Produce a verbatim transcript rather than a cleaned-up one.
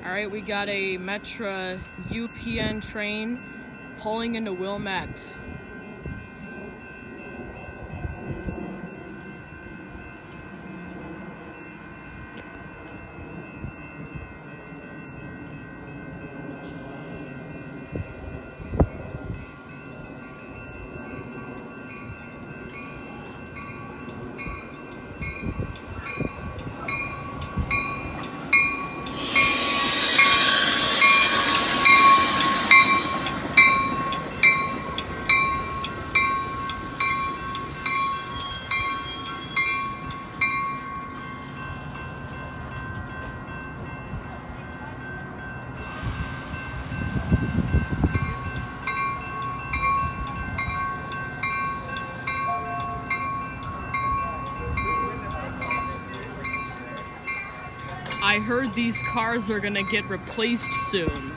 Alright, we got a Metra U P N train pulling into Wilmette. I heard these cars are gonna get replaced soon.